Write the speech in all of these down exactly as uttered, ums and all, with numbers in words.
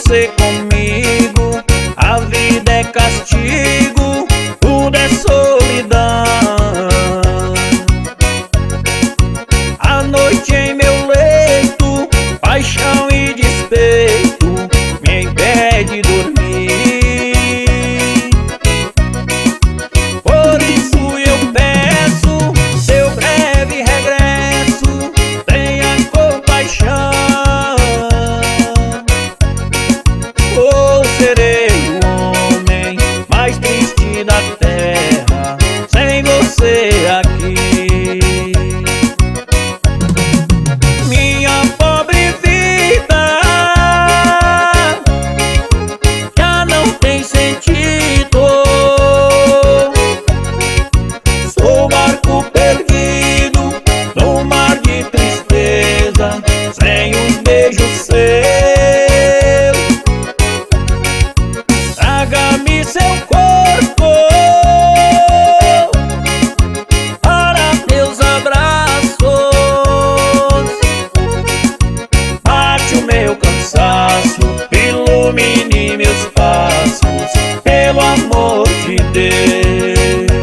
você comigo, a vida é castigo, tudo é solidão. A noite em meu leito, paixão e despeito me impede dormir. Por isso eu peço seu breve regresso, tenha compaixão. Ou serei o homem mais triste da terra sem você aqui. Minha pobre vida já não tem sentido. Sou barco perdido no mar de tristeza, sem os beijos seus. Traga-me seu corpo para meus abraços, mate o meu cansaço, ilumine meus passos, pelo amor de Deus.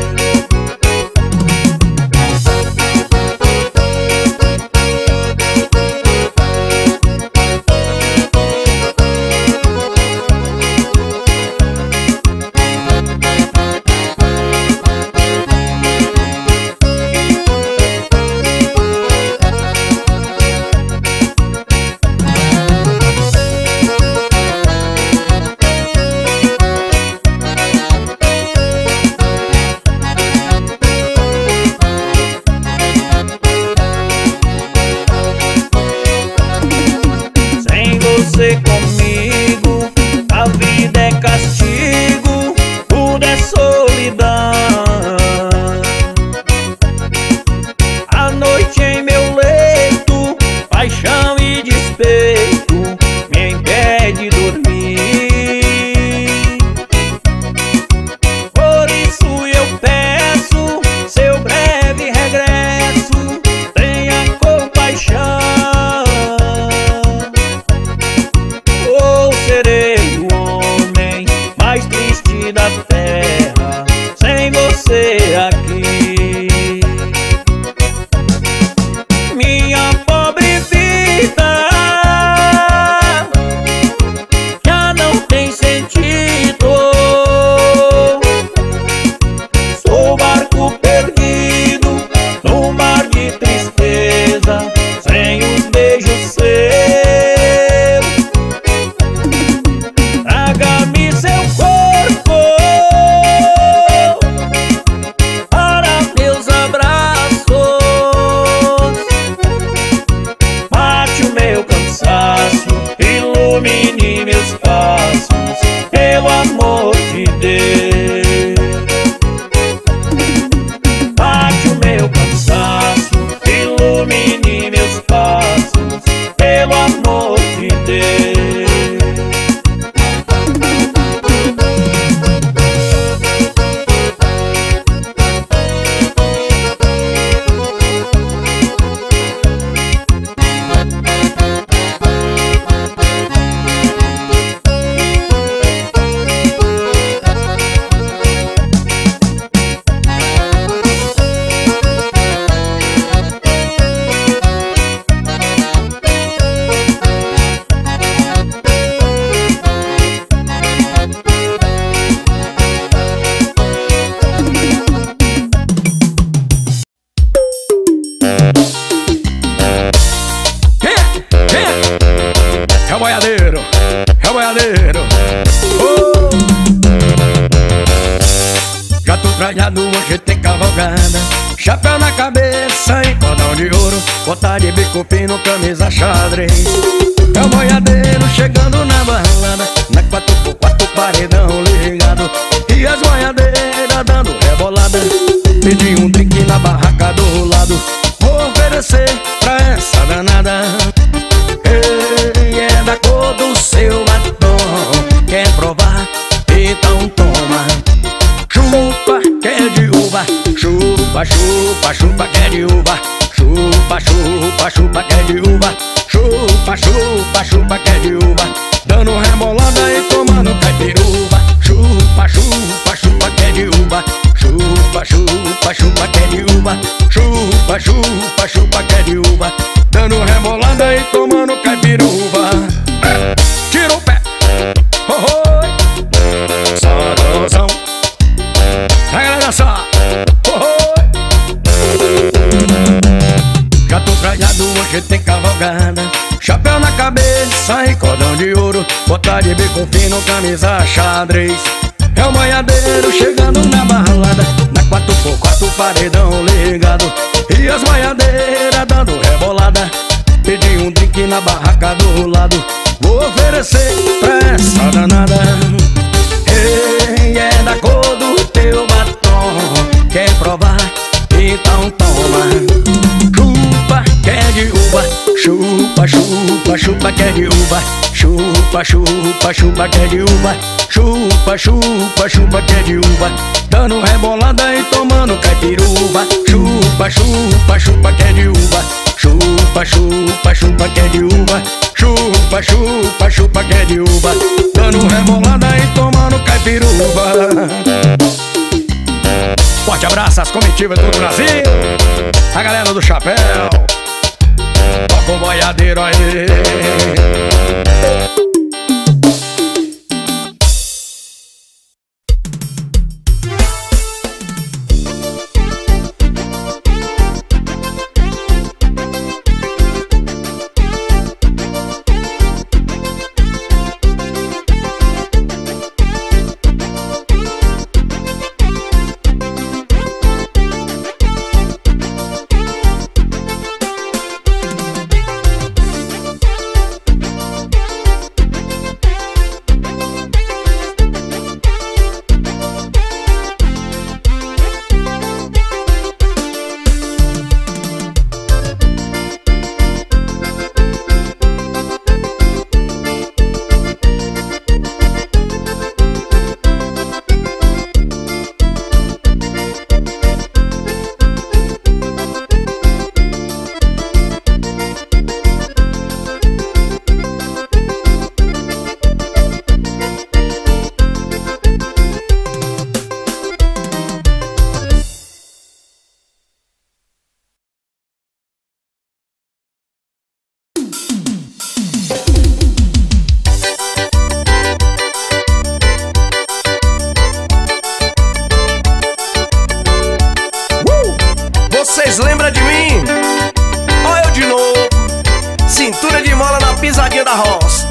Você comigo, a vida é castigo, tudo é solidão. A noite em meu leito, paixão e despeito me impede dormir. Por isso eu peço seu breve regresso, tenha compaixão. Serei o homem mais triste da terra sem você aqui. Minha pobre vida já não tem sentido. Sou barco perdido no mar de tristeza, sem os beijos seus. Traga-me seu corpo para meus abraços, mate o meu cansaço, ilumine meus passos, pelo amor de Deus. Mate o meu cansaço, ilumine meus passos, pelo amor de Deus. É o boiadeiro, é o boiadeiro. Oh! Já tô trajado, hoje tem cavalgada, chapéu na cabeça e cordão de ouro, botar de bico fino, camisa xadrez. É o boiadeiro chegando na balada, na quatro por quatro paredão ligado, e as boiadeiras dando rebolada. Pedi um drink na barraca do lado, vou oferecer pra essa danada. Ei, é da cor do seu batom, quer provar? Então toma. Chupa, quer de uva, chupa, chupa, chupa, quer de uva. Chupa, chupa, chupa, quer de uva. Chupa, chupa, chupa, quer de uva. Dando rebolada dando rebolada e tomando caipiruva. Tira o pé, oh, oh. Sadozão, a galera só, oh, oh. Já tô trajado, hoje tem cavalgada, chapéu na cabeça e cordão de ouro, botar de bico fino, camisa xadrez. É o boiadeiro chegando na balada, na quatro por quatro paredão ligado, e as boiadeiras dando rebolada. Pedi um drink na barraca do lado, vou oferecer pra essa danada. Ei, é da cor do teu batom, quer provar? Então toma. Chupa, quer de uva, chupa, chupa, chupa, quer de uva. Chupa, chupa, chupa, quer de uva. Chupa, chupa, chupa, quer de uva. Dando rebolada e tomando caipiruva. Chupa, chupa, chupa, quer de uva. Chupa, chupa, chupa, quer de uva. Chupa, chupa, chupa, quer de uva. Dando rebolada e tomando caipiruva. Forte abraço às comitivas do Brasil, a galera do chapéu, toca o boiadeiro aí. Vocês lembram de mim? Olha eu de novo, cintura de mola na pisadinha da roça.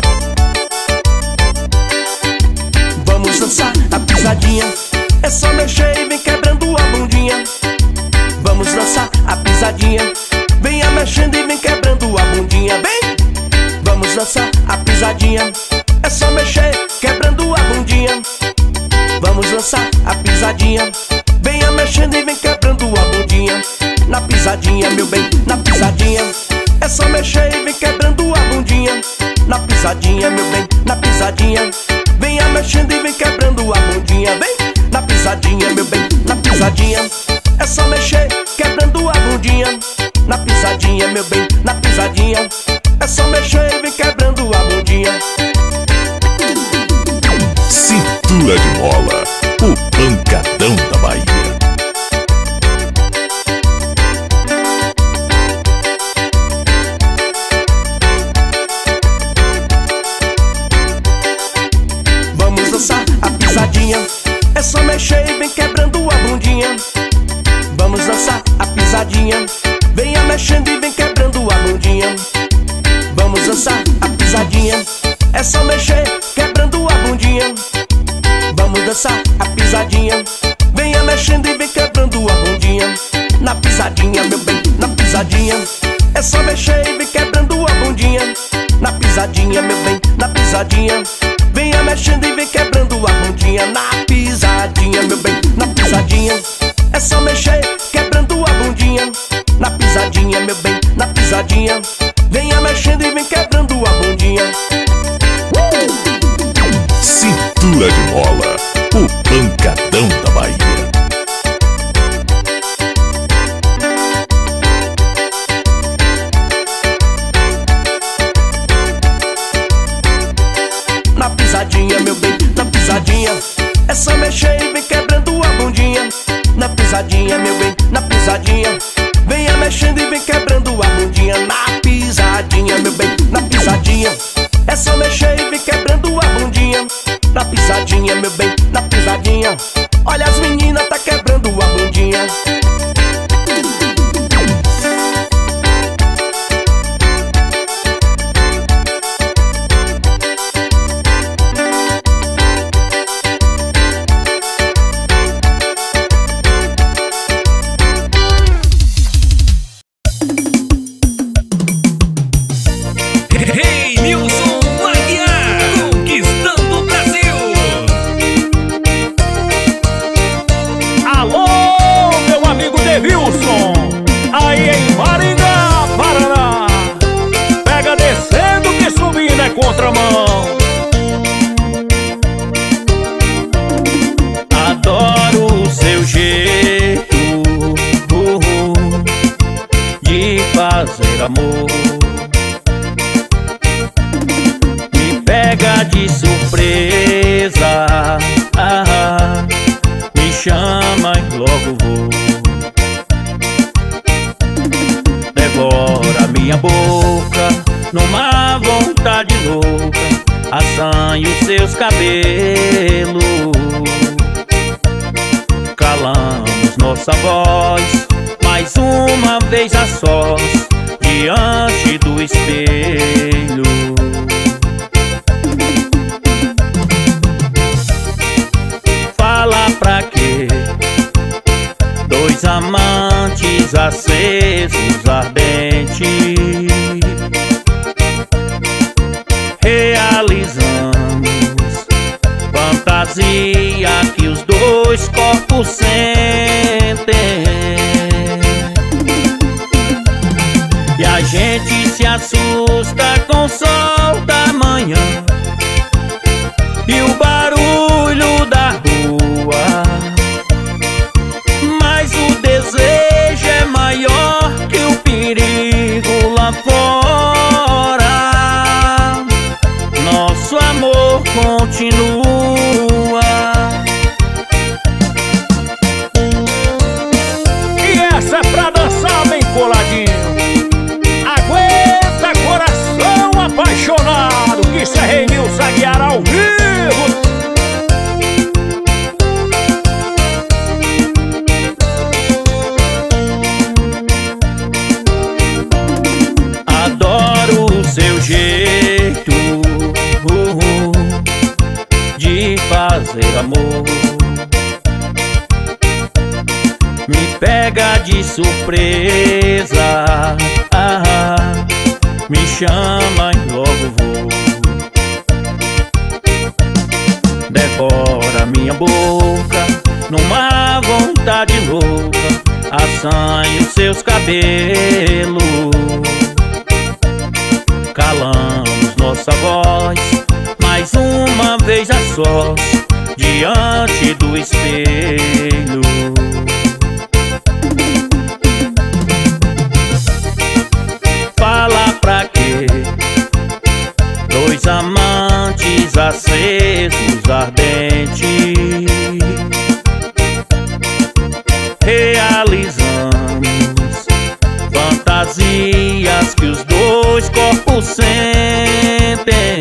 Vamos dançar a pisadinha, é só mexer e vem quebrando a bundinha. Vamos dançar a pisadinha, venha mexendo e vem quebrando a bundinha. Vem! Vamos dançar a pisadinha, é só mexer, quebrando a bundinha. Vamos dançar a pisadinha, venha mexendo e vem quebrando a bundinha. Na pisadinha, meu bem, na pisadinha, é só mexer e vem quebrando a bundinha. Na pisadinha, meu bem, na pisadinha, venha mexendo e vem quebrando a bundinha. Vem! Na pisadinha, meu bem, na pisadinha, é só mexer, quebrando a bundinha. Na pisadinha, meu bem, na pisadinha, é só mexer e vem quebrando a bundinha. Cintura de mola, o pancadão da Bahia. Vamos dançar a pisadinha, é só mexer e vem quebrando a bundinha. Vamos dançar a pisadinha, venha mexendo e vem quebrando a bundinha. Vamos dançar a pisadinha, é só mexer, quebrando a bundinha. Vamos dançar a pisadinha, venha mexendo e vem quebrando a bundinha. Na pisadinha, meu bem, na pisadinha, é só mexer e vem quebrando a bundinha. Na pisadinha, meu bem, na pisadinha, venha mexendo e vem quebrando a bundinha. Na pisadinha, meu bem, na pisadinha, é só mexer, quebrando a bundinha. Na pisadinha, meu bem, na pisadinha, venha mexendo e vem quebrando a bundinha. Cintura de mola, o pancadão da Bahia. Na pisadinha, meu bem, na pisadinha, é só mexer e vem quebrando a bundinha. Na pisadinha, meu bem, na pisadinha, venha mexendo e vem quebrando a bundinha. Na pisadinha, Rei Nilson Aguiar, conquistando o Brasil. Alô, meu amigo Devilson, aí em Maringá, Paraná. Pega descendo que subindo é contramão. Adoro o seu jeito uh, uh, de fazer amor. Me pega de surpresa, ah, ah, me chama e logo vou. Devora minha boca numa vontade louca, assanha os seus cabelos. Calamos nossa voz mais uma vez a sós, diante do espelho. Fala pra quê? Dois amantes acesos, ardentes, realizamos fantasia que os dois corpos sentem. E a gente se assusta com o sol da manhã e o barulho da rua, mas o desejo é maior que o perigo lá fora. Nosso amor continua. E essa é pra dançar bem coladinho. Aguenta, coração apaixonado, que isso é Rei Nilson Aguiar ao vivo. Adoro o seu jeito uh, uh, de fazer amor. Me pega de surpresa, ah, ah, me chama e logo vou. Devora minha boca numa vontade louca, assanha os seus cabelos. Calamos nossa voz mais uma vez a sós, diante do espelho. Fala pra quê? Dois amantes acesos, ardentes, realizamos fantasias que os dois corpos sentem.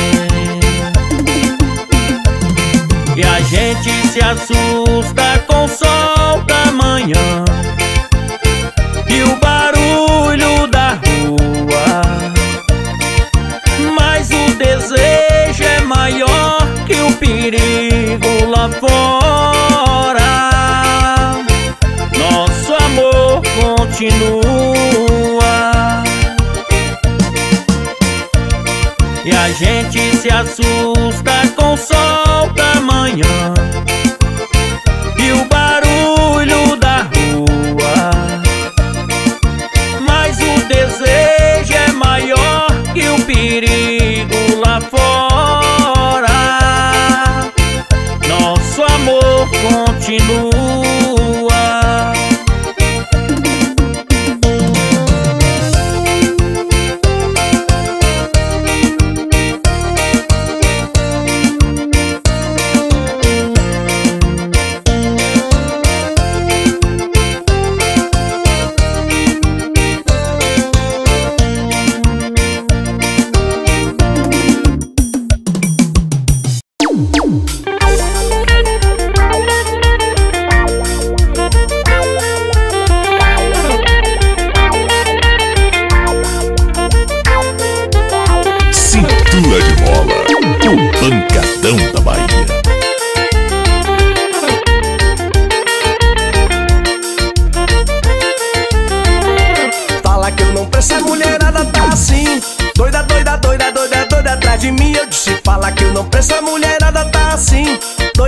E a gente se assusta com o sol da manhã e o barulho da rua, mas o desejo é maior que o perigo lá fora. Nosso amor continua. E a gente se assusta com o sol da manhã e o barulho da rua, mas o desejo é maior que o perigo lá fora. Nosso amor continua.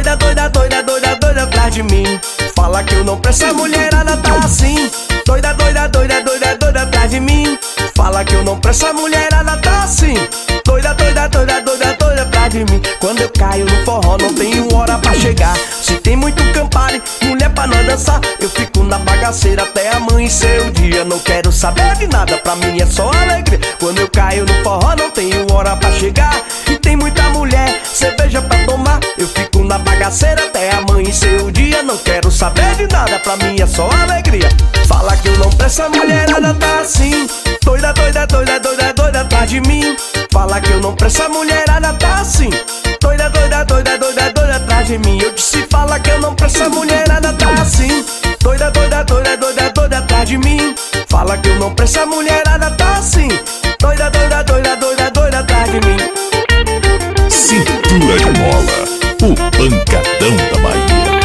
Doida, doida, doida, doida, doida atrás de mim. Fala que eu não presto, a mulherada tá assim. Doida, doida, doida, doida, doida atrás de mim. Fala que eu não presto, a mulherada tá assim. Doida, doida, doida, doida, doida atrás de mim. Quando eu caio no forró não tenho hora pra chegar. Se tem muito campari, mulher pra nós dançar, eu fico na bagaceira até amanhecer o dia. Não quero saber de nada, pra mim é só alegria. Quando eu caio no forró não tenho hora pra chegar. E tem muita mulher, cerveja pra tomar, eu fico na bagaceira até amanhecer o dia. Não quero saber de nada, pra mim é só alegria. Fala que eu não presto, a mulherada tá assim. Doida, doida, doida, doida, doida atrás de mim. Fala que eu não presto, a mulherada tá assim. Doida, doida, doida, doida, doida atrás de mim. Eu disse, fala que eu não presto, a mulherada tá assim. Doida, doida, doida, doida, doida atrás de mim. Fala que eu não presto, a mulherada tá assim. Doida, doida, doida, doida, doida atrás de mim. Cintura de Mola, o pancadão da Bahia.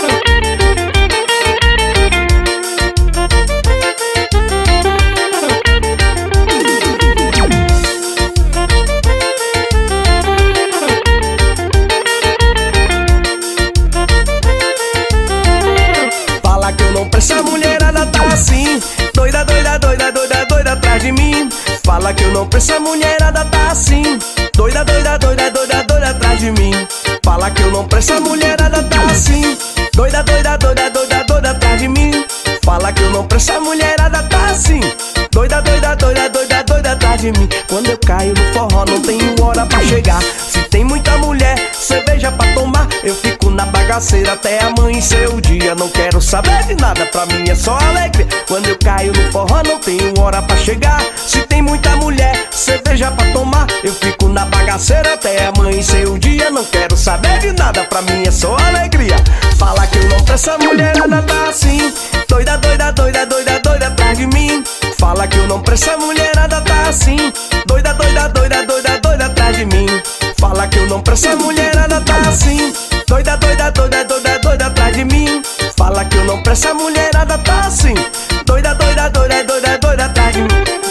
Essa mulherada tá assim. Doida, doida, doida, doida, doida atrás de mim. Fala que eu não presto, a mulherada tá assim. Doida, doida, doida, doida, doida atrás de mim. Fala que eu não presto, a mulherada tá assim. Doida, doida, doida, doida, doida atrás de mim. Fala que eu não presto, a mulherada tá assim. Doida, doida, doida, doida, doida atrás de mim. Quando eu caio no forró não tenho hora pra chegar. Se tem muita mulher, cerveja pra tomar, eu fico na bagaceira até amanhecer o dia. Não quero saber de nada, pra mim é só alegria. Quando eu caio no forró não tenho hora pra chegar. Se tem muita mulher, cerveja pra tomar, eu fico na bagaceira até amanhecer o dia. Não quero saber de nada, pra mim é só alegria. Fala que eu não presto, a mulherada tá assim. Doida, doida, doida, doida, doida atrás de mim. Fala que eu não presto, a mulherada tá assim. Doida, doida, doida, doida, doida atrás de mim. Fala que eu não presto, a mulherada tá assim. Doida, doida, doida, doida, doida atrás de mim. Fala que eu não presto, a mulherada tá assim. Doida, doida, doida, doida, doida atrás de mim.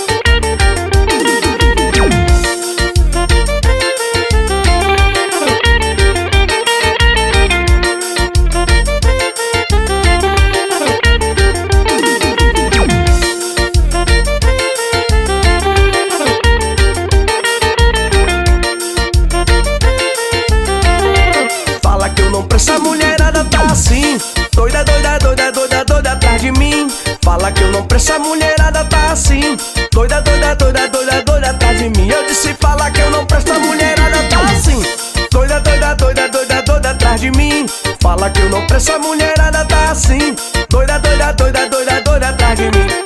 Essa mulherada tá assim. Doida, doida, doida, doida, doida atrás de mim. Fala que eu não presto, a mulherada tá assim. Doida, doida, doida, doida, doida atrás de mim. Eu disse, fala que eu não presto, a mulherada tá assim. Doida, doida, doida, doida, doida atrás de mim. Fala que eu não presto, a mulherada tá assim. Doida, doida, doida, doida, doida atrás de mim.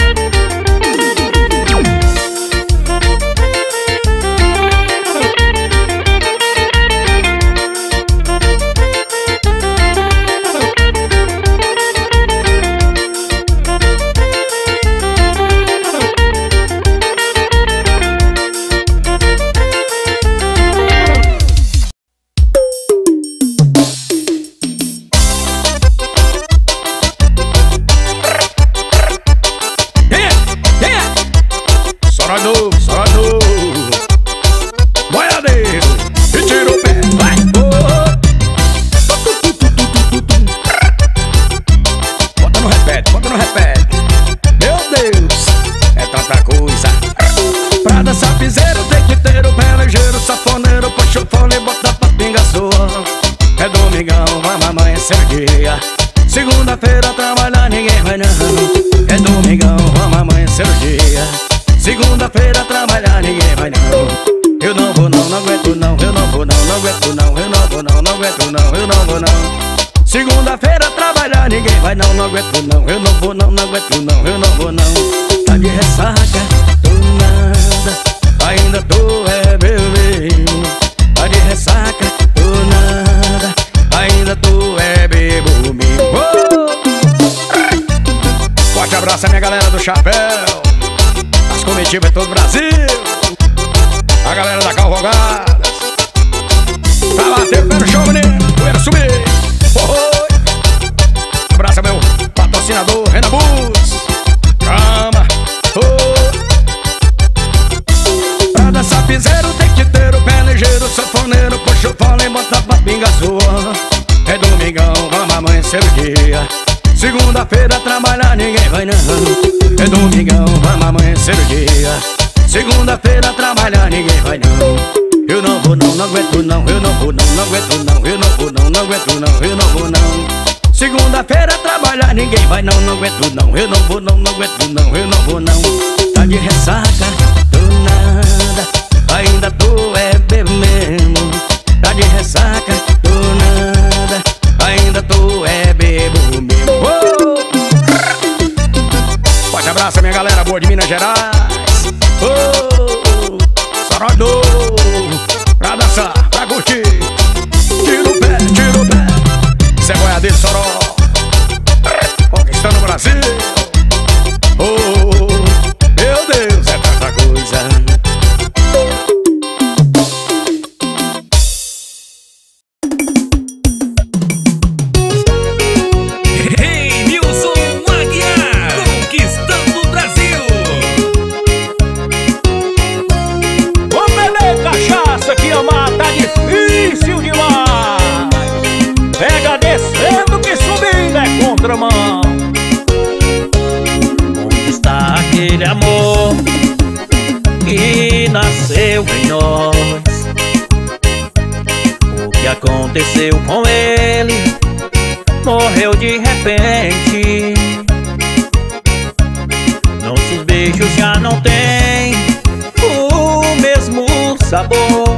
Segunda-feira trabalhar ninguém vai não. É domingão, vamos amanhecer o dia. Segunda-feira trabalhar ninguém vai não. Eu não vou não, não aguento não. Eu não vou não, não aguento não. Eu não vou não, não aguento não. Eu não vou não. Segunda-feira trabalhar ninguém vai não. Não aguento não. Eu não vou não, não aguento não. Eu não vou não. Tá de ressaca, tô nada. Ainda tô é bebendo. Tá de ressaca, tô nada. Ainda tô é bebo comigo. Forte abraço a minha galera do Chapéu. As comitivas de todo o Brasil. A galera da Cavalgadas. Pra bater o pé no chão, menino. Poeira subir. Oi. Abraço ao meu patrocinador, Renan Bus. Chama. Oh. Pra dançar piseiro tem que ter o pé ligeiro. Sanfoneiro, puxa o fole e bota pra pinga sua. amanhecer o dia. Segunda-feira trabalhar ninguém vai não. É domingão, vamos amanhecer o dia. Segunda-feira trabalhar ninguém vai não. Eu não vou não, não aguento não. Eu não vou não, não aguento não. Eu não vou não, não aguento não. Eu não vou não. Segunda-feira trabalhar ninguém vai não. Não aguento não. Eu não vou não, não aguento não. Eu não vou não. Tá de ressaca, tô nada. Ainda tô é bebendo. Tá de ressaca, tô nada. Ainda tô é bebo mesmo. Oh! Forte abraço minha galera boa de Minas Gerais. Oh! Só nós dois pra dançar, pra curtir. Tira o pé, tira o pé. Cê é boiadeiro, Soró. Conquistando o Brasil. Oh, meu Deus, é tanta coisa. Hey, Nilson Aguiar, conquistando o Brasil. Vamos beber cachaça que amar tá difícil demais. Pega descendo que subindo é contramão. Onde está aquele amor que nasceu em nós? O que aconteceu com ele? Morreu de repente. Nossos beijos já não têm o mesmo sabor.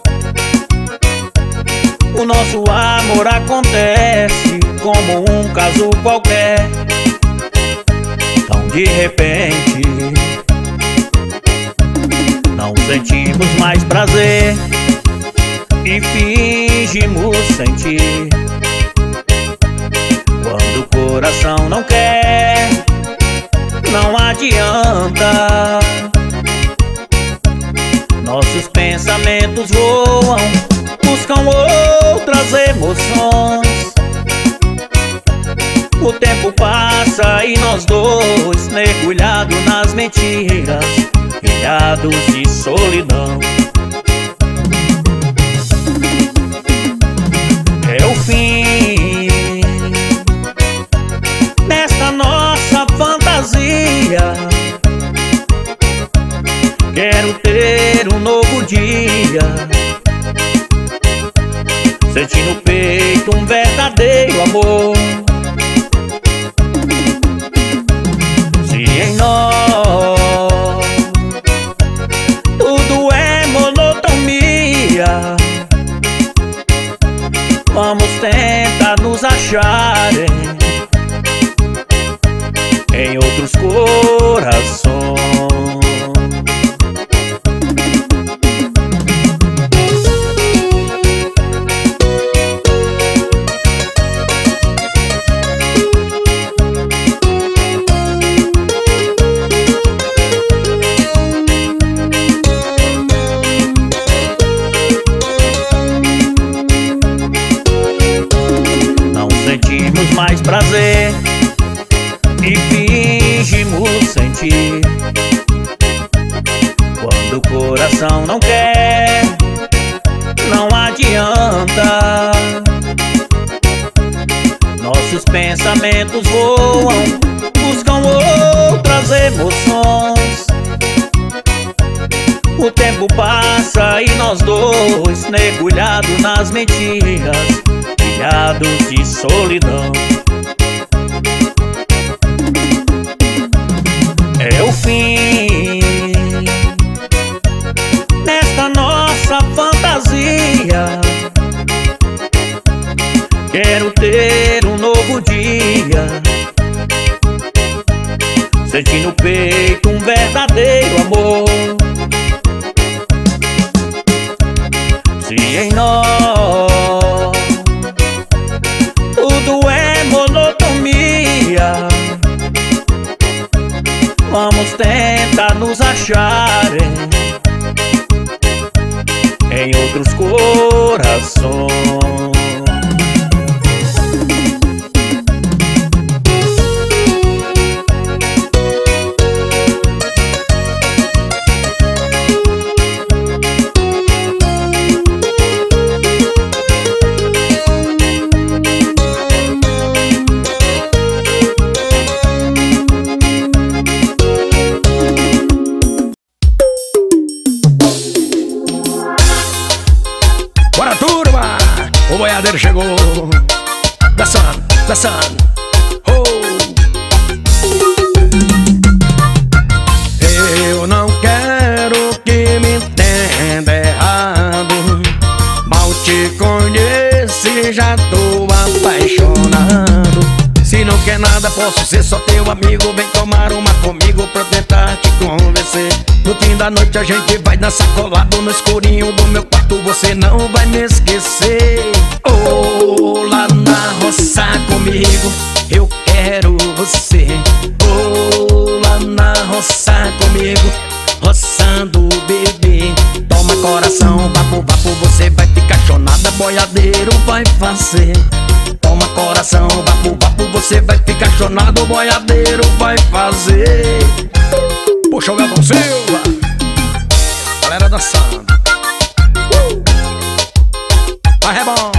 O nosso amor acontece como um caso qualquer. Tão de repente não sentimos mais prazer e fingimos sentir. Quando o coração não quer, não adianta. Nossos pensamentos voam, buscam outras emoções. O tempo passa e nós dois mergulhados nas mentiras, ilhados de solidão. É o fim desta nossa fantasia. Quero ter um novo dia, sentir no peito um verdadeiro amor. Se em nós tudo é monotonia, vamos tentar nos achar em, em outros corações. Sentimos mais prazer e fingimos sentir. Quando o coração não quer, não adianta. Nossos pensamentos voam, buscam outras emoções. O tempo passa e nós dois mergulhados nas mentiras, ilhados de solidão. É o fim desta nossa fantasia. Quero ter um novo dia, sentir no peito um verdadeiro amor. Se em nós tudo é monotonia, vamos tentar nos achar em, em outros corações. Bora, turma! O boiadeiro chegou. Dançando, dançando. Oh. Eu não quero que me entenda errado. Mal te conheci, já tô apaixonado. Se não quer nada, posso ser só teu amigo. Vem tomar uma comigo pra tentar te convencer. No fim da noite a gente vai dançar colado no escurinho do meu quarto. Você não vai me esquecer. Oh, lá na roça comigo, eu quero você. Oh, lá na roça comigo, roçando, bebê. Toma coração, vapo, vapo, você vai ficar chonada. Boiadeiro vai fazer. Toma coração, vapo, vapo, você vai ficar chonado. Boiadeiro vai fazer. Puxa o Elton Silva, galera dançando. uh! Vai, é bom.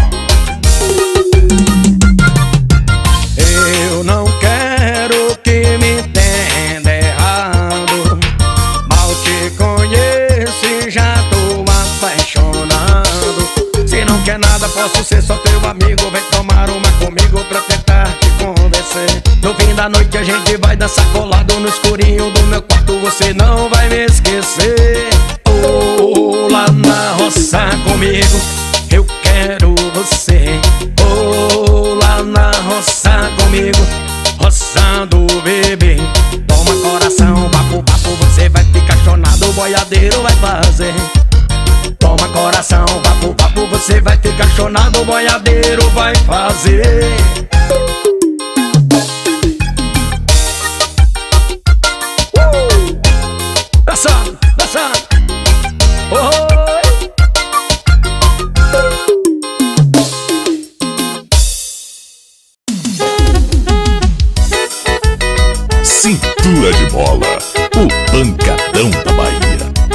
Eu não quero que me entenda errado. Mal te conheço, já tô apaixonado. Se não quer nada, posso ser só teu amigo. Vem tomar uma comigo pra tentar te convencer. No fim da noite a gente vai dançar colado no escurinho do meu quarto. Você não vai me esquecer. Oh, lá na roça comigo, eu quero você. Oh, lá na roça comigo, roçando, bebê. Toma coração, papo, papo, você vai ficar chonado. O boiadeiro vai fazer. Toma coração, papo, papo, você vai ficar chonado. O boiadeiro vai fazer. uh! Dançando, dançando. Oh! Cintura de Mola, o pancadão da Bahia.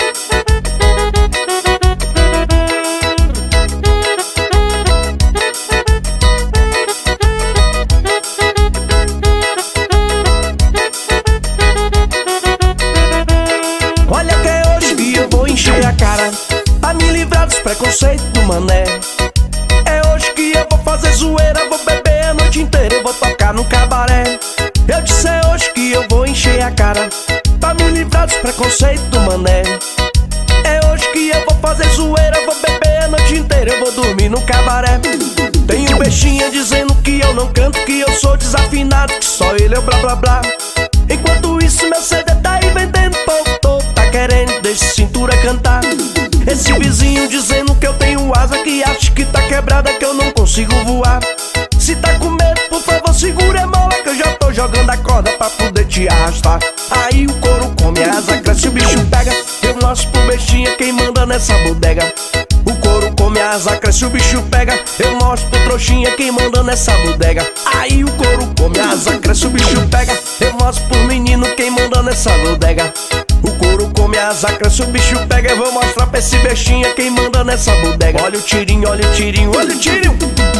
Olha que é hoje que eu vou encher a cara pra me livrar dos preconceitos do mané. É hoje que eu vou fazer zoeira, vou beber a noite inteira, eu vou tocar no cabaré. Eu disse é hoje que eu vou encher a cara pra me livrar dos preconceitos do mané. É hoje que eu vou fazer zoeira, vou beber a noite inteira, eu vou dormir no cabaré. Tem um bestinha dizendo que eu não canto, que eu sou desafinado, que só ele é o blá blá blá. Enquanto isso meu C D tá aí vendendo, povo todo tá querendo deixa cintura cantar. Esse vizinho dizendo que eu tenho asa, que acha que tá quebrada, que eu não consigo voar. Se tá com medo, por favor segura a mola, que eu já tô jogando a corda pra poder te arrastar. Aí o couro come, a asa cresce, o bicho pega. Eu mostro pro bestinha quem manda nessa bodega. O couro come, a asa cresce, o bicho pega. Eu mostro pro trouxinha quem manda nessa bodega. Aí o couro come, a asa cresce, o bicho pega. Eu mostro pro menino quem manda nessa bodega. O couro come, a asa cresce, o bicho pega. Eu vou mostrar pra esse bestinha quem manda nessa bodega. Olha o tirinho, olha o tirinho, olha o tirinho.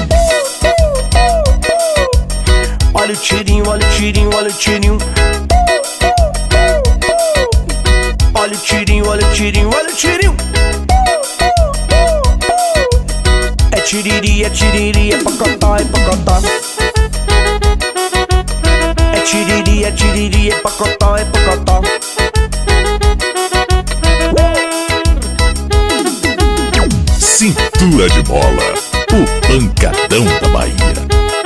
Olha o tirinho, olha o tirinho, olha o tirinho. Olha o tirinho, olha o tirinho, olha o tirinho. É tiriri, é tiriri, é pocotó, é pocotó. É tiriri, é tiriri, é pocotó, é pocotó. Cintura de Mola, o pancadão da Bahia.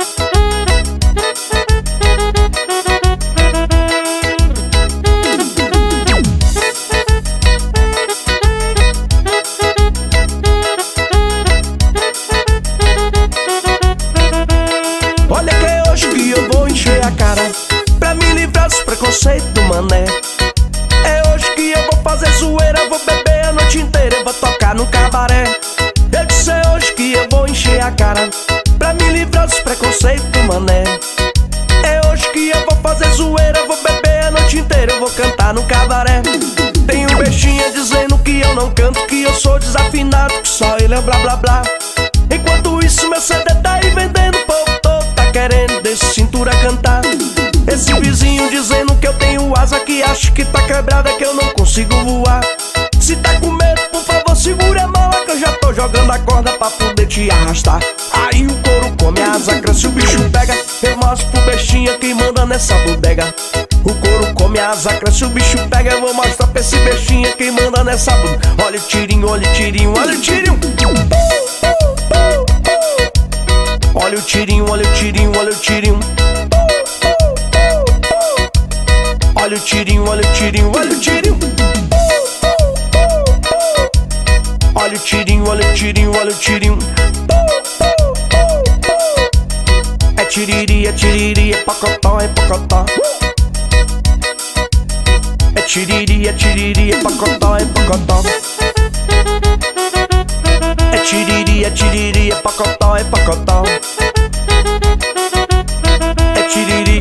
Olha que é hoje que eu vou encher a cara pra me livrar dos preconceitos do mané. É hoje que eu vou fazer zoeira, vou beber a noite inteira, eu vou tocar no cabaré. Eu disse é hoje que eu vou encher a cara pra me livrar dos preconceitos do mané. É hoje que eu vou fazer zoeira, vou beber a noite inteira, eu vou cantar no cabaré. Tem um bestinha dizendo que eu não canto, que eu sou desafinado, que só ele é blá blá blá. Enquanto isso meu C D tá aí vendendo, o povo todo tá querendo desse cintura cantar. Esse vizinho dizendo que eu tenho asa, que acha que tá quebrada, que eu não consigo voar. Se tá com medo, por favor segura a mola, que eu já tô jogando a corda corda pra poder te arrastar. Aí o couro come, a asa cresce, o bicho pega. Eu mostro pro bestinha quem manda nessa bodega. O couro come, a asa cresce, o bicho pega. Eu vou mostrar pra esse bestinha quem manda nessa bodega. Olha o tirinho, olha o tirinho, olha o tirinho. Olha o tirinho, olha o tirinho, olha o tirinho. Olha o tirinho, olha o tirinho, olha o tirinho. Olha o tirinho, olha o tirinho, olha o tirinho. É tiriri, é tiriri, é pacotó, é pacotó. É tiriri, é tiriri, é pacotó, é pacotó. É tiriri, é tiriri, é pacotó, é pacotó. É tiriri.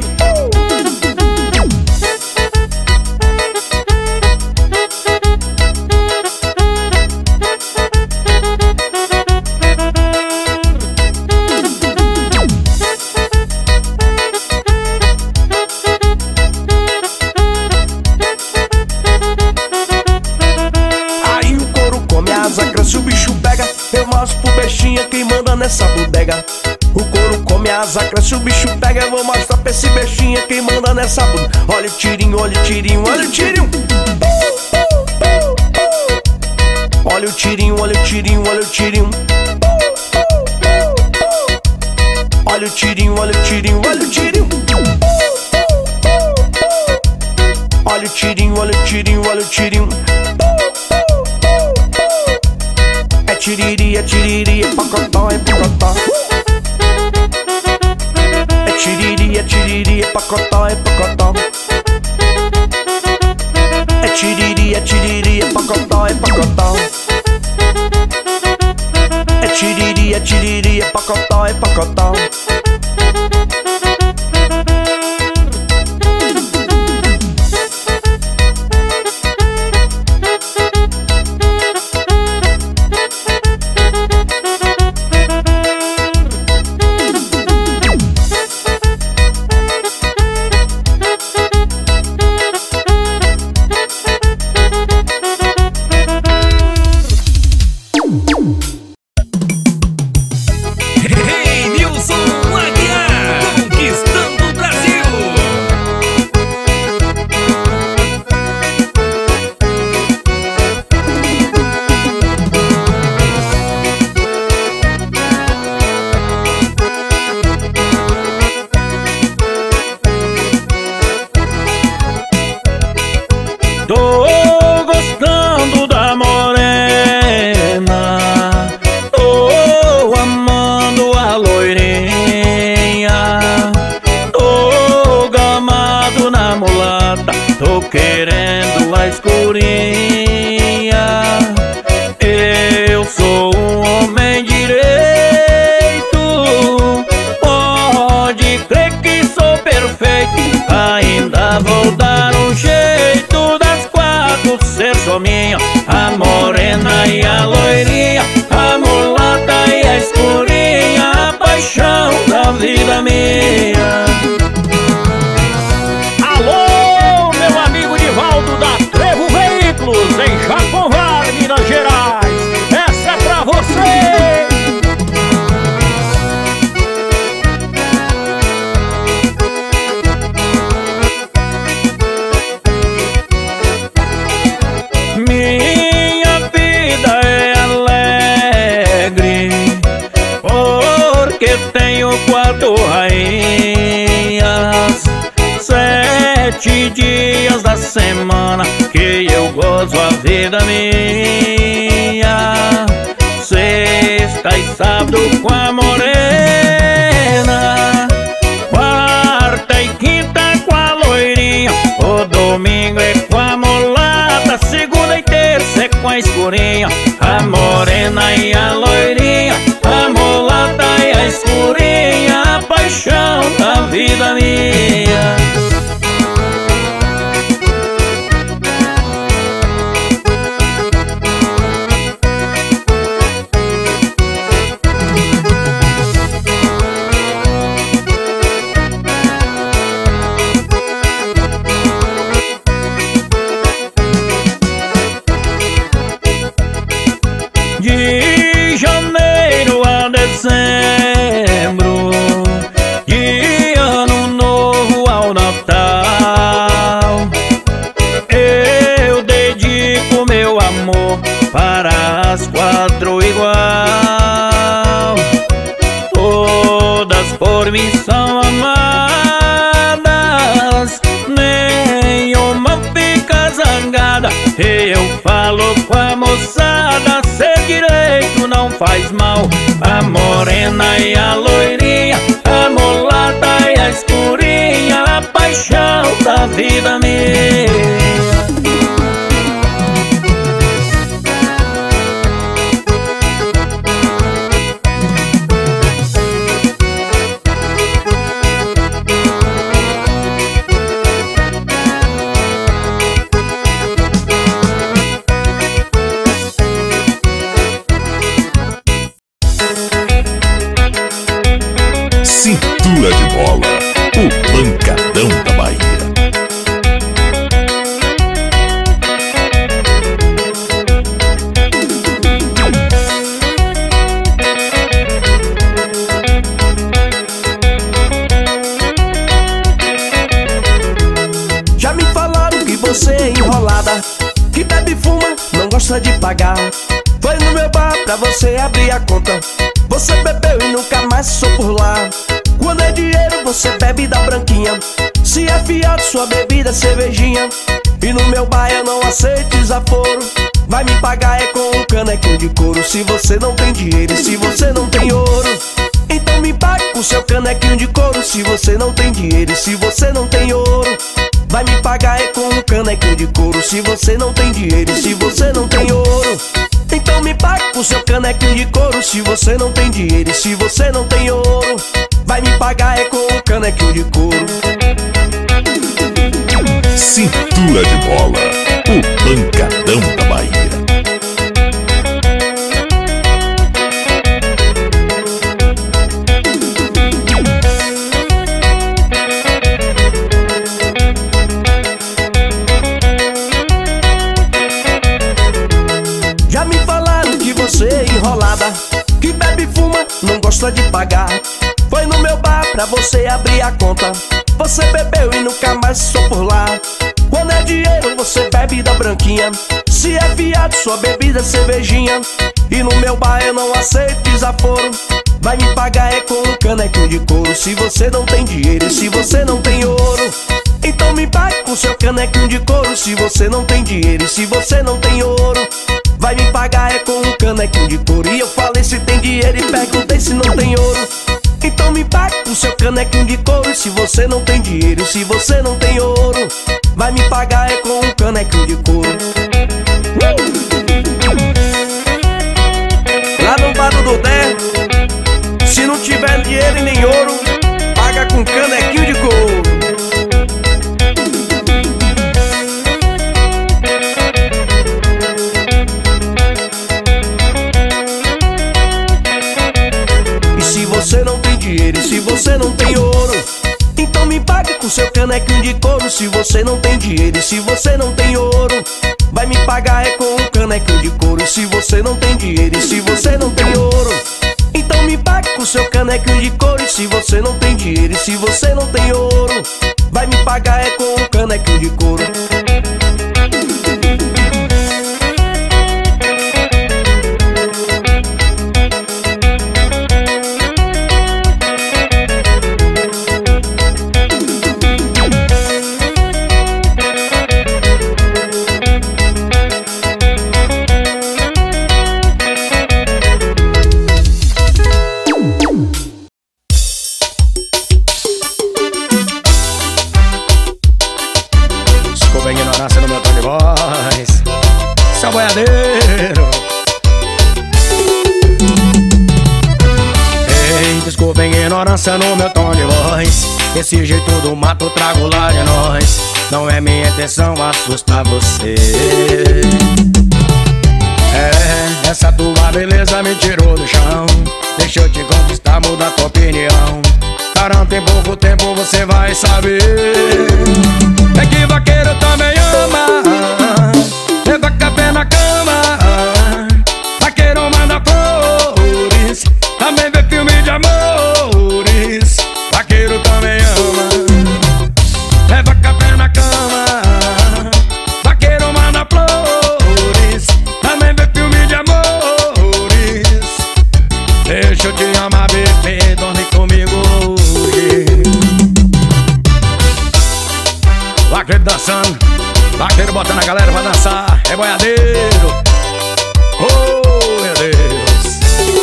Se o bicho pega, eu mostro pro bestinha quem manda nessa bodega. O couro come, a asa cresce, o bicho pega. Eu vou mostrar pra esse bestinha quem manda nessa bodega. Olha o tirinho, olha o tirinho, olha o tirinho. Olha o tirinho, olha o tirinho, olha o tirinho. Olha o tirinho, olha o tirinho, olha o tirinho. Olha o tirinho, olha o tirinho, olha o tirinho. É tiriri, é tiriri, é pacotó, é pacotó. É tiriri, é tiriri, é pacotó, é pacotó. É tiriri, é tiriri, é pacotó, é pacotó. É tiriri, é tiriri, é pacotó, é pacotó. A morena e a loirinha, a mulata e a escurinha, a paixão da vida minha. Alô, meu amigo Divaldo da Trevo Veículos, em Japonvar, Minas Gerais. Essa é pra você! Quatro rainhas, sete dias da semana que eu gozo a vida minha. Sexta e sábado com a morena, quarta e quinta com a loirinha, o domingo é com a mulata, segunda e terça é com a escurinha. A morena e a loirinha, a mulata e a escurinha, a paixão da vida minha. De janeiro para as quatro igual. Todas por mim são amadas, nenhuma fica zangada. Eu falo com a moçada, ser direito não faz mal. A morena e a loirinha, a mulata e a escurinha, a paixão da vida minha. Cintura de Mola, o pancadão da Bahia. Já me falaram que você é enrolada, que bebe e fuma, não gosta de pagar. Foi no meu bar pra você abrir a conta, você bebeu e nunca mais passou por lá. Quando é dinheiro você bebe da branquinha, se é fiado sua bebida é cervejinha. E no meu bar eu não aceito desaforo, vai me pagar é com um canequinho de couro. Se você não tem dinheiro e se você não tem ouro, então me pague com seu canequinho de couro. Se você não tem dinheiro e se você não tem ouro, vai me pagar é com um canequinho de couro. Se você não tem dinheiro e se você não tem ouro, então me pague com seu canequinho de couro. Se você não tem dinheiro e se você não tem ouro, vai me pagar é com um canequinho de couro. Cintura de Mola, o pancadão da Bahia. Já me falaram que você é enrolada, que bebe e fuma, não gosta de pagar. Foi no meu bar pra você abrir a conta, você bebeu e nunca mais passou por lá. Quando é dinheiro você bebe da branquinha, se é fiado sua bebida é cervejinha. E no meu bar eu não aceito desaforo, vai me pagar é com um canequinho de couro. Se você não tem dinheiro e se você não tem ouro, então me pague com seu canequinho de couro. Se você não tem dinheiro e se você não tem ouro, vai me pagar é com um canequinho de couro. E eu falei se tem dinheiro e perguntei se não tem ouro, então me pague com seu canequinho de couro. E se você não tem dinheiro e se você não tem ouro, vai me pagar é com um canequinho de couro. uh! Lá no bar do Dodé, se não tiver dinheiro e nem ouro, paga com canequinho de couro. Se você não tem dinheiro e se você não tem ouro, então me pague com seu canequinho de couro. Se você não tem dinheiro e se você não tem ouro, vai me pagar é com um canequinho de couro. Se você não tem dinheiro e se você não tem ouro, então me pague com seu canequinho de couro. E se você não tem dinheiro e se você não tem ouro, vai me pagar é com um canequinho de couro. No meu tom de voz, esse jeito do mato trago lá de nós. Não é minha intenção assustar você. É, essa tua beleza me tirou do chão, deixa eu te conquistar, muda tua opinião. Garanto em pouco tempo você vai saber. É que vaqueiro também ama leva café na cama, vaqueiro manda flores, também vê filme de amor. Vaqueiro também ama leva café na cama, vaqueiro manda flores, também vê filme boiadeiro. Oh, meu Deus.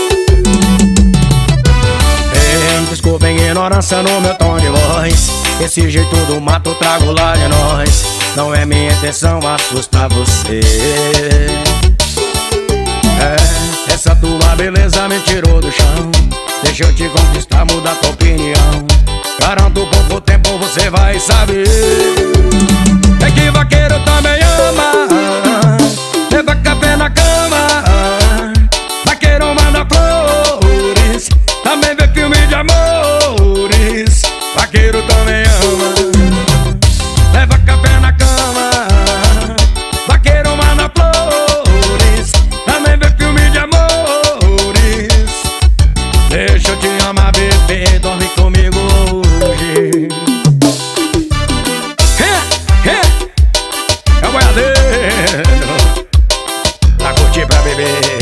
Ei, desculpem a ignorância no meu tom de voz. Esse jeito do mato trago lá de nós. Não é minha intenção assustar você. É, essa tua beleza me tirou do chão. Deixa eu te conquistar, mudar tua opinião. Garanto pouco tempo você vai saber. É que vaqueiro também ama leva café na cama. Vaqueiro manda flores, também vê filme de amores. Vaqueiro também ama leva café na cama. Vaqueiro manda flores, também vê filme de amores. Deixa eu te amar, bebê, dorme comigo hoje. É, é, é o boiadeiro pra curtir, pra beber.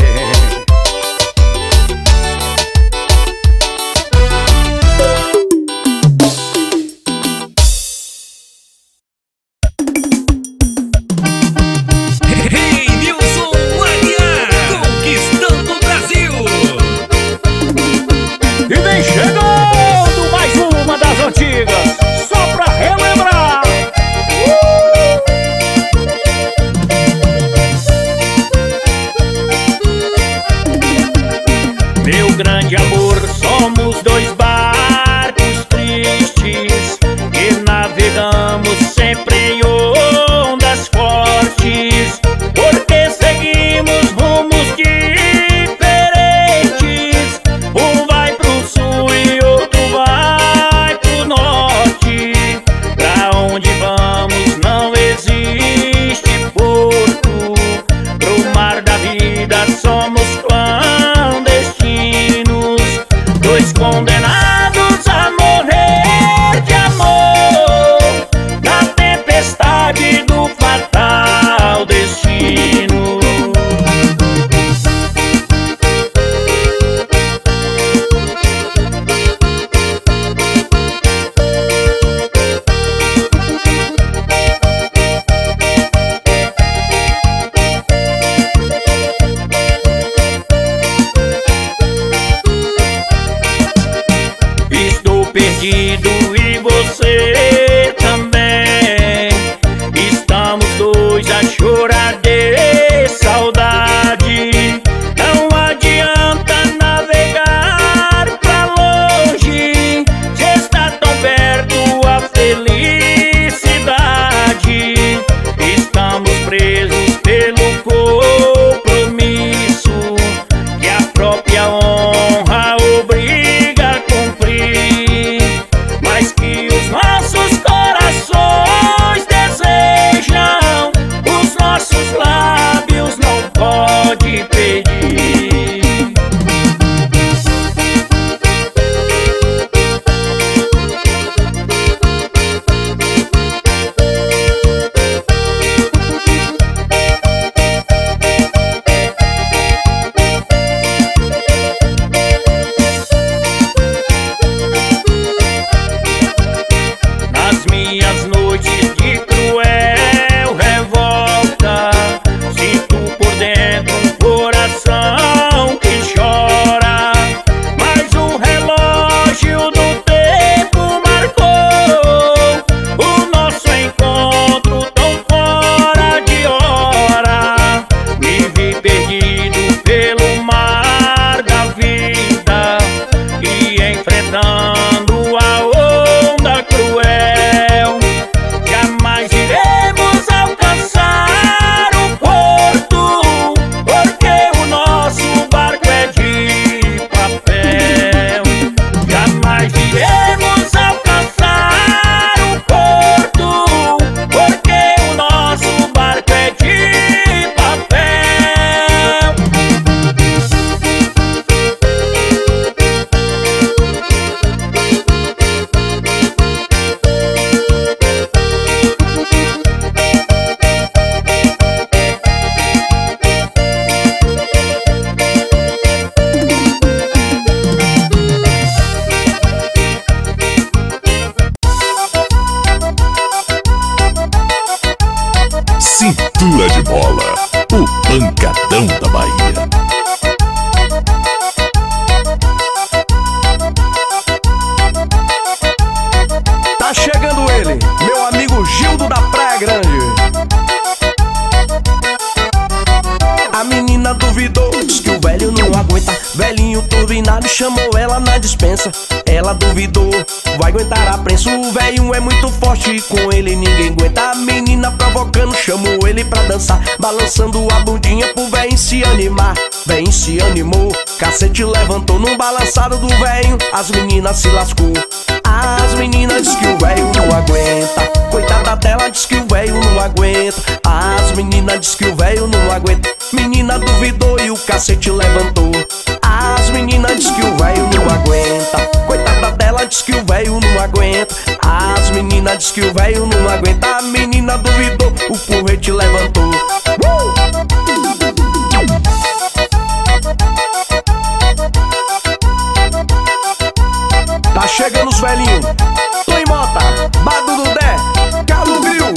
Grande amor, somos dois barcos tristes que navegamos sempre em ondas fortes, porque seguimos rumos diferentes. Um vai pro sul e outro vai pro norte. Pra onde vamos não existe porto. Pro mar da vida somos condenados a morrer de amor na tempestade do fatal destino. Tá chegando ele, meu amigo Gildo da Praia Grande. A menina duvidou, diz que o velho não aguenta. Velhinho turbinado chamou ela na dispensa. Ela duvidou, vai aguentar a prensa. O velho é muito forte, com ele ninguém aguenta. A menina provocando, chamou ele pra dançar, balançando a bundinha pro velho se animar. Velho se animou, cacete levantou no balançado do velho. As meninas se lascou. As meninas diz que o velho não aguenta. Coitada dela, diz que o velho não aguenta. As meninas diz que o velho não aguenta. Menina duvidou e o cacete levantou. As meninas diz que o velho não aguenta. Coitada dela, diz que o velho não aguenta. As meninas diz que o velho não aguenta. A menina duvidou, o porrete levantou. uh! Tá chegando os velhinhos. Toi Mota, Bado do Dé, Calo Gril.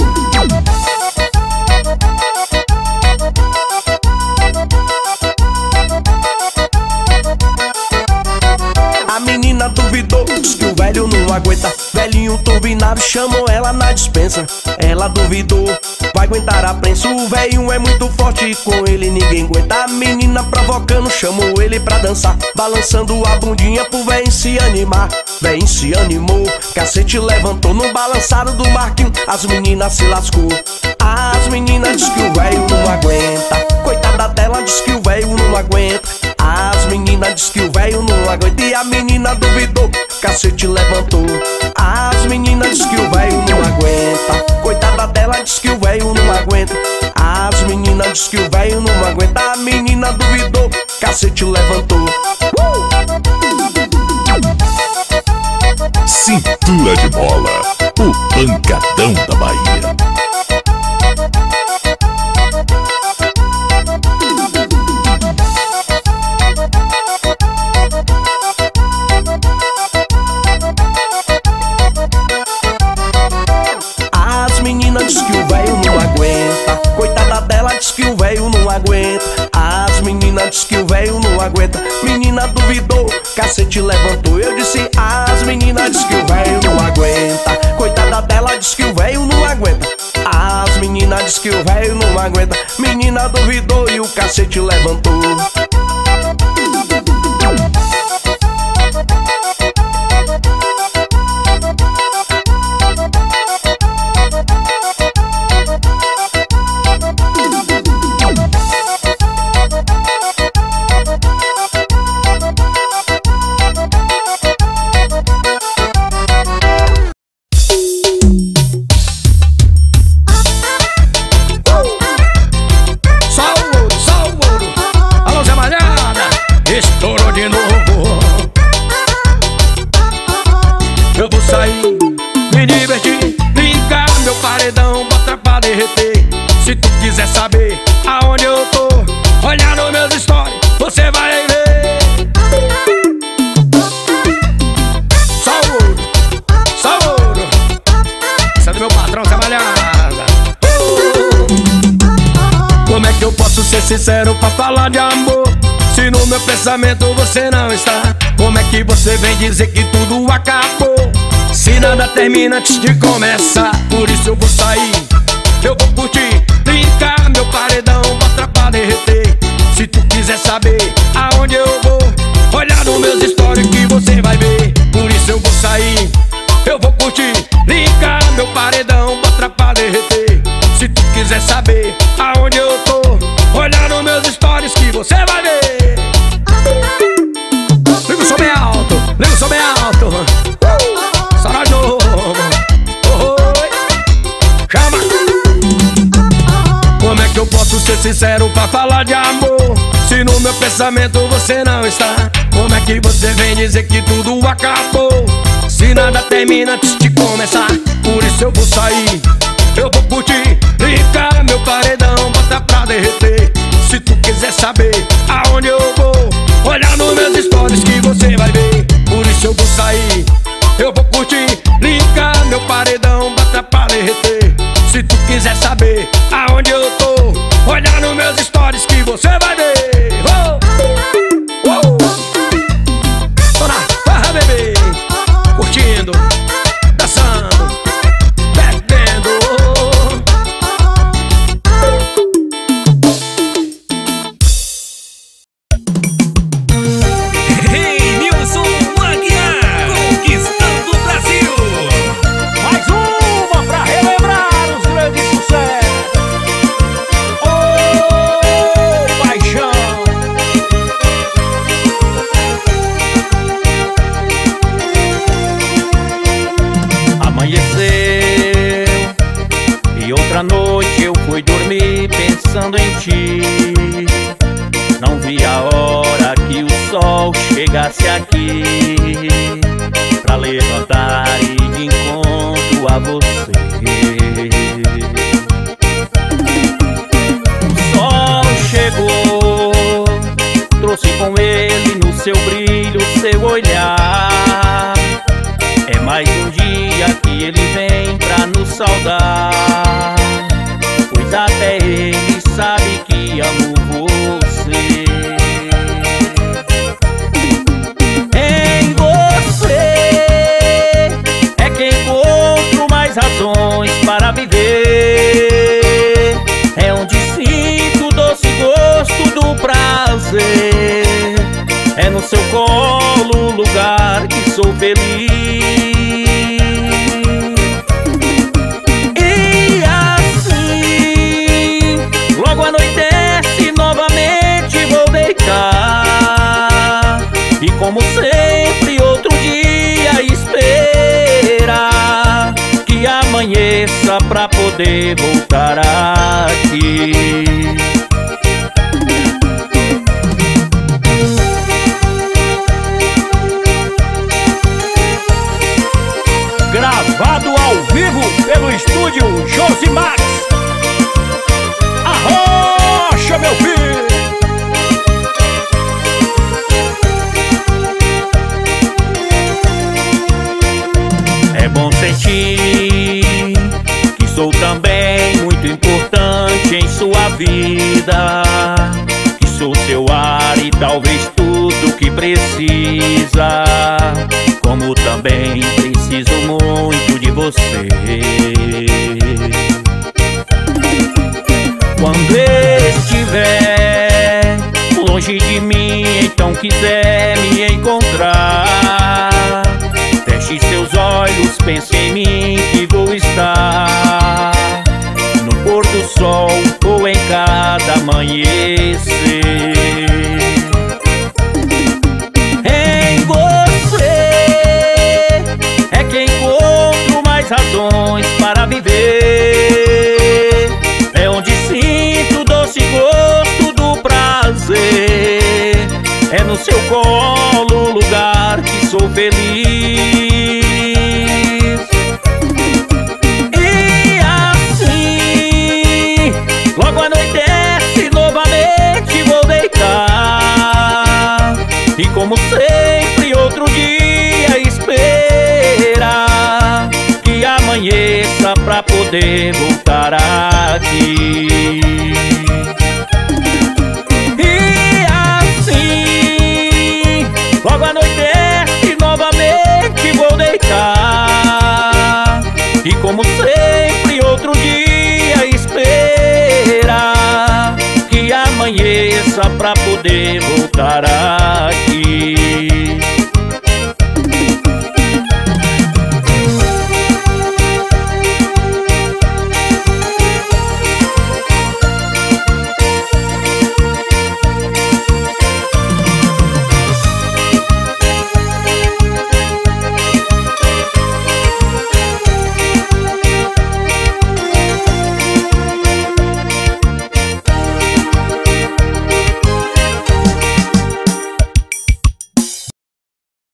A menina duvidou, diz que o velho não aguenta. Velhinho turbinado chamou ela na dispensa. Ela duvidou, vai aguentar a prensa. O velho é muito forte, com ele ninguém aguenta. A menina provocando, chamou ele pra dançar, balançando a bundinha pro velho se animar. Velho se animou, cacete levantou no balançado do Marquinho. As meninas se lascou. As meninas diz que o velho não aguenta. Coitada dela, diz que o velho não aguenta. As meninas diz que o velho não aguenta. E a menina duvidou, cacete levantou. As meninas diz que o velho não aguenta. Coitada dela, diz que o velho não aguenta. As meninas diz que o velho não aguenta. A menina duvidou, cacete levantou. uh! Cintura de Mola, o pancadão da Bahia. As meninas diz que o velho não aguenta. Coitada dela, diz que o velho não aguenta. As meninas diz que o velho não aguenta. Menina duvidou, cacete levantou. Eu disse, as meninas diz que o velho não aguenta. Coitada dela, diz que o velho não aguenta. As meninas diz que o velho não aguenta. Menina duvidou e o cacete levantou. Se tu quiser saber aonde eu tô, olha nos meus stories, você vai ver. Só ouro, só ouro. Essa é do meu patrão, trabalhada. Como é que eu posso ser sincero pra falar de amor, se no meu pensamento você não está? Como é que você vem dizer que tudo acabou, se nada termina antes de começar? Por isso eu vou sair, eu vou curtir, brincar meu paredão, botar pra derreter. Se tu quiser saber aonde eu vou, olha nos meus stories que você vai ver. Por isso eu vou sair, eu vou curtir, brincar meu paredão, botar pra derreter. Se tu quiser saber aonde eu tô, olha nos meus stories que você vai ver. Liga o som bem alto, liga o som bem alto. uh! Só nós novo. Chama! Como é que eu posso ser sincero pra falar de amor, se no meu pensamento você não está? Como é que você vem dizer que tudo acabou, se nada termina antes de começar? Por isso eu vou sair, eu vou curtir, brincar meu paredão, botar pra derreter. Se tu quiser saber aonde eu vou, olha nos meus stories que você vai ver. Por isso eu vou sair, eu vou curtir, brincar meu paredão, botar pra derreter. Se tu quiser saber aonde eu tô, olha nos meus stories que você vai ver. oh! Não vi a hora que o sol chegasse aqui pra levantar e de encontro a você. O sol chegou, trouxe com ele no seu brilho, seu olhar. É mais um dia que ele vem pra nos saudar, pois até ele sabe que amo você. Em você é que encontro mais razões para viver. É onde sinto o doce gosto do prazer. É no seu colo o lugar que sou feliz. E assim, logo anoitece, novamente vou deitar. E como sempre, outro dia esperar que amanheça pra poder voltar aqui. Gravado ao vivo pelo estúdio Josimax. Arrocha, meu filho! É bom sentir que sou também muito importante em sua vida, que sou seu ar e talvez tudo que precisa, como também preciso muito de você. Quando estiver longe de mim, então quiser me encontrar, feche seus olhos, pense em mim que vou estar no pôr do sol ou em cada amanhecer. Em você é que encontro mais razões para viver. É onde sinto o doce gosto do prazer. É no seu colo o lugar que sou feliz. E assim, logo anoitece, novamente vou deitar. E como sempre, outro dia esperar que amanheça pra poder voltar aqui. E assim, logo anoitece, novamente vou deitar. E como sempre, outro dia esperar que amanheça pra poder voltar aqui.